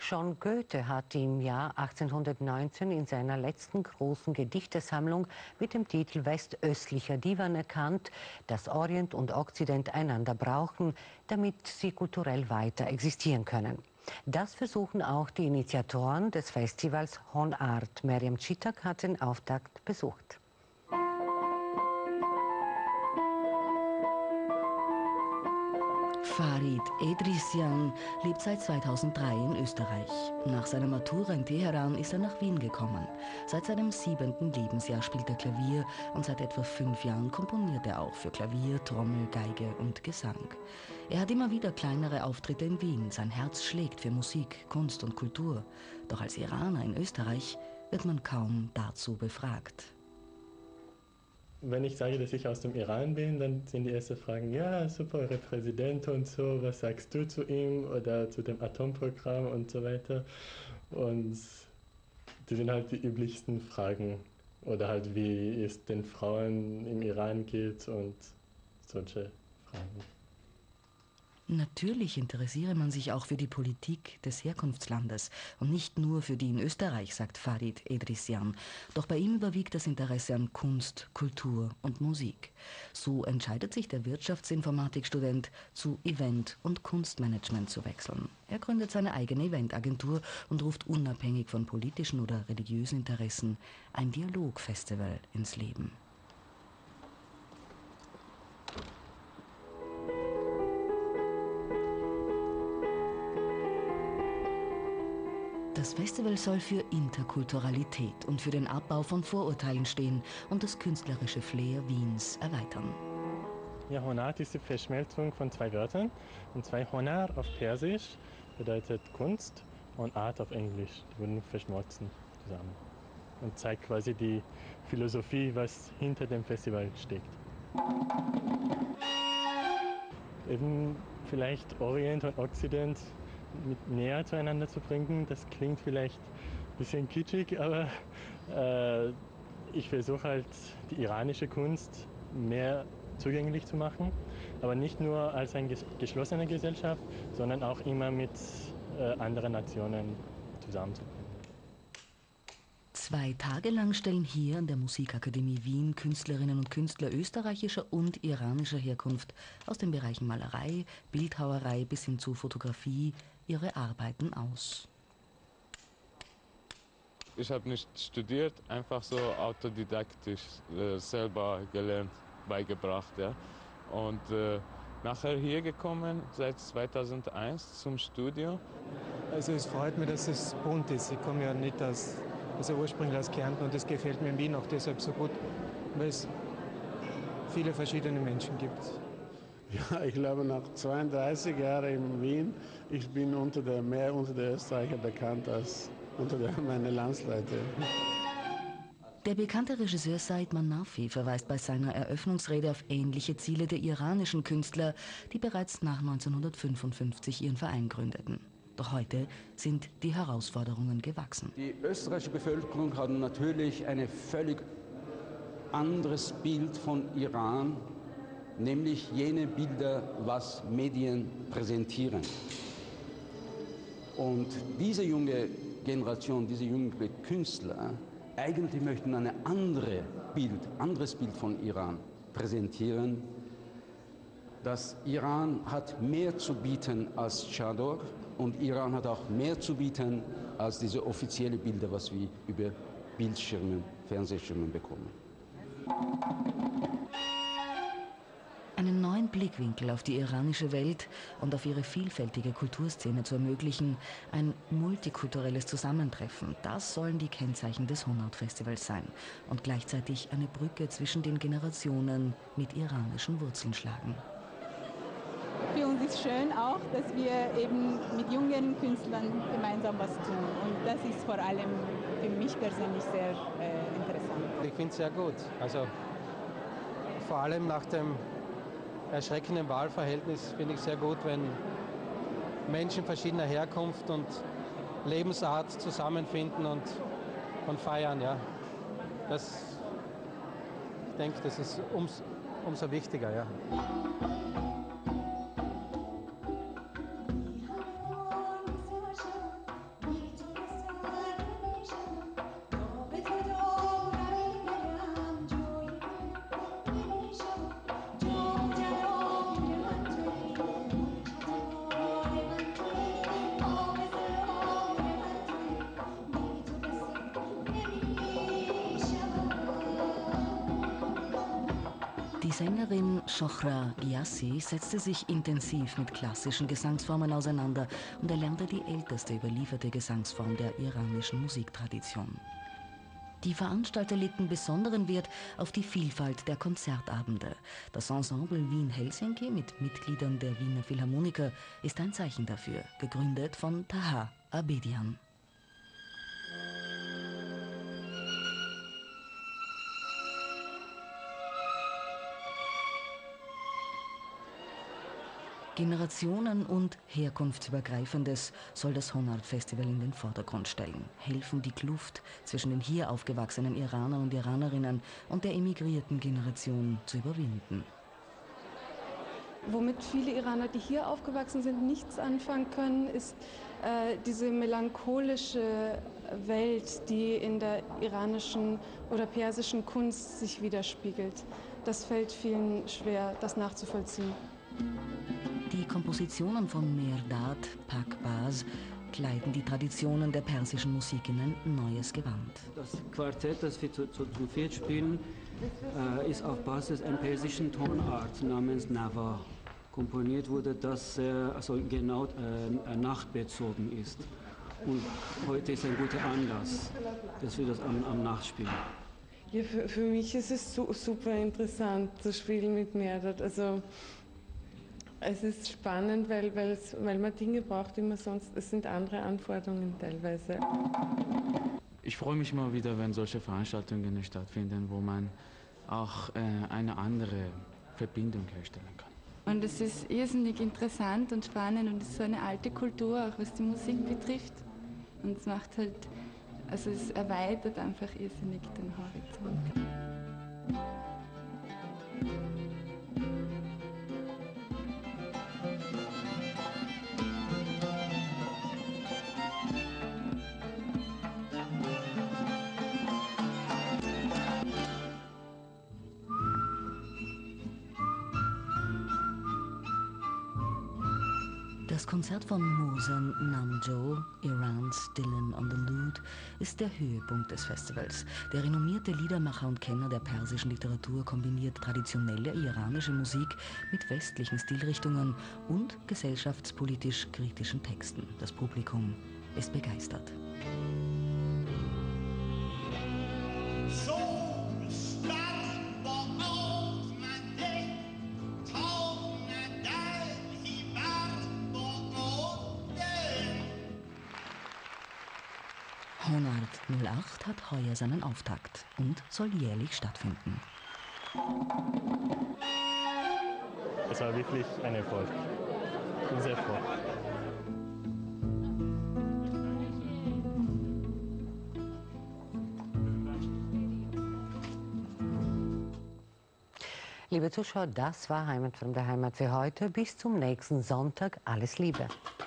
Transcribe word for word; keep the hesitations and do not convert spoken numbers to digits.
Schon Goethe hat im Jahr achtzehnhundertneunzehn in seiner letzten großen Gedichtesammlung mit dem Titel Westöstlicher Divan erkannt, dass Orient und Okzident einander brauchen, damit sie kulturell weiter existieren können. Das versuchen auch die Initiatoren des Festivals Honart. Meriam Çitak hat den Auftakt besucht. Farid Edrisyan lebt seit zweitausenddrei in Österreich. Nach seiner Matura in Teheran ist er nach Wien gekommen. Seit seinem siebenten Lebensjahr spielt er Klavier und seit etwa fünf Jahren komponiert er auch für Klavier, Trommel, Geige und Gesang. Er hat immer wieder kleinere Auftritte in Wien. Sein Herz schlägt für Musik, Kunst und Kultur. Doch als Iraner in Österreich wird man kaum dazu befragt. Wenn ich sage, dass ich aus dem Iran bin, dann sind die ersten Fragen, ja, super, eure Präsident und so, was sagst du zu ihm oder zu dem Atomprogramm und so weiter. Und die sind halt die üblichsten Fragen. Oder halt, wie es den Frauen im Iran geht und solche Fragen. Natürlich interessiere man sich auch für die Politik des Herkunftslandes und nicht nur für die in Österreich, sagt Farid Edrisyan. Doch bei ihm überwiegt das Interesse an Kunst, Kultur und Musik. So entscheidet sich der Wirtschaftsinformatikstudent, zu Event- und Kunstmanagement zu wechseln. Er gründet seine eigene Eventagentur und ruft unabhängig von politischen oder religiösen Interessen ein Dialogfestival ins Leben. Das Festival soll für Interkulturalität und für den Abbau von Vorurteilen stehen und das künstlerische Flair Wiens erweitern. Ja, Honart ist die Verschmelzung von zwei Wörtern. Und zwei Honar auf Persisch bedeutet Kunst und Art auf Englisch. Die wurden verschmolzen zusammen. Und zeigt quasi die Philosophie, was hinter dem Festival steckt. Eben vielleicht Orient und Okzident mit näher zueinander zu bringen, das klingt vielleicht ein bisschen kitschig, aber äh, ich versuche halt die iranische Kunst mehr zugänglich zu machen, aber nicht nur als eine geschlossene Gesellschaft, sondern auch immer mit äh, anderen Nationen zusammenzubringen. Zwei Tage lang stellen hier an der Musikakademie Wien Künstlerinnen und Künstler österreichischer und iranischer Herkunft aus den Bereichen Malerei, Bildhauerei bis hin zu Fotografie ihre Arbeiten aus. Ich habe nicht studiert, einfach so autodidaktisch äh, selber gelernt, beigebracht. Ja. Und äh, nachher hier gekommen, seit zweitausendeins zum Studio. Also es freut mich, dass es bunt ist. Ich komme ja nicht aus, also ursprünglich aus Kärnten und das gefällt mir in Wien auch deshalb so gut, weil es viele verschiedene Menschen gibt. Ja, ich glaube nach zweiunddreißig Jahren in Wien, ich bin unter der, mehr unter der Österreicher bekannt als unter der, meine Landsleute. Der bekannte Regisseur Said Manafi verweist bei seiner Eröffnungsrede auf ähnliche Ziele der iranischen Künstler, die bereits nach neunzehnhundertfünfundfünfzig ihren Verein gründeten. Doch heute sind die Herausforderungen gewachsen. Die österreichische Bevölkerung hat natürlich ein völlig anderes Bild von Iran, nämlich jene Bilder, was Medien präsentieren. Und diese junge Generation, diese jungen Künstler, eigentlich möchten ein andere Bild, anderes Bild von Iran präsentieren. Das Iran hat mehr zu bieten als Chador und Iran hat auch mehr zu bieten als diese offiziellen Bilder, was wir über Bildschirme, Fernsehschirme bekommen. Einen neuen Blickwinkel auf die iranische Welt und auf ihre vielfältige Kulturszene zu ermöglichen, ein multikulturelles Zusammentreffen, das sollen die Kennzeichen des Honart-Festivals sein und gleichzeitig eine Brücke zwischen den Generationen mit iranischen Wurzeln schlagen. Für uns ist schön auch, dass wir eben mit jungen Künstlern gemeinsam was tun und das ist vor allem für mich persönlich sehr äh, interessant. Ich finde es sehr gut, also vor allem nach dem erschreckenden Wahlverhältnis finde ich sehr gut, wenn Menschen verschiedener Herkunft und Lebensart zusammenfinden und, und feiern. Ja. Das, ich denke, das ist ums, umso wichtiger. Ja. Sängerin Shohra Gyasi setzte sich intensiv mit klassischen Gesangsformen auseinander und erlernte die älteste überlieferte Gesangsform der iranischen Musiktradition. Die Veranstalter legten besonderen Wert auf die Vielfalt der Konzertabende. Das Ensemble Wien-Helsinki mit Mitgliedern der Wiener Philharmoniker ist ein Zeichen dafür, gegründet von Taha Abedian. Generationen- und herkunftsübergreifendes soll das Honart-Festival in den Vordergrund stellen. Helfen, die Kluft zwischen den hier aufgewachsenen Iranern und Iranerinnen und der emigrierten Generation zu überwinden. Womit viele Iraner, die hier aufgewachsen sind, nichts anfangen können, ist äh, diese melancholische Welt, die in der iranischen oder persischen Kunst sich widerspiegelt. Das fällt vielen schwer, das nachzuvollziehen. Die Kompositionen von Mehrdad Pakbaz kleiden die Traditionen der persischen Musik in ein neues Gewand. Das Quartett, das wir zu, zu, zu viert spielen, äh, ist auf Basis einer persischen Tonart namens Nava komponiert wurde, das äh, also genau äh, nachtbezogen ist. Und heute ist ein guter Anlass, dass wir das am, am Nacht spielen. Ja, für, für mich ist es su super interessant zu spielen mit Mehrdad. Also es ist spannend, weil, weil man Dinge braucht, die man sonst, es sind andere Anforderungen teilweise. Ich freue mich immer wieder, wenn solche Veranstaltungen stattfinden, wo man auch äh, eine andere Verbindung herstellen kann. Und es ist irrsinnig interessant und spannend und es ist so eine alte Kultur, auch was die Musik betrifft. Und es macht halt, also es erweitert einfach irrsinnig den Horizont. Das Konzert von Mohsen Namjo, Irans Dylan on the Lute, ist der Höhepunkt des Festivals. Der renommierte Liedermacher und Kenner der persischen Literatur kombiniert traditionelle iranische Musik mit westlichen Stilrichtungen und gesellschaftspolitisch kritischen Texten. Das Publikum ist begeistert. Honart null acht hat heuer seinen Auftakt und soll jährlich stattfinden. Es war wirklich ein Erfolg. Ich bin sehr froh. Liebe Zuschauer, das war Heimat von der Heimat für heute. Bis zum nächsten Sonntag. Alles Liebe.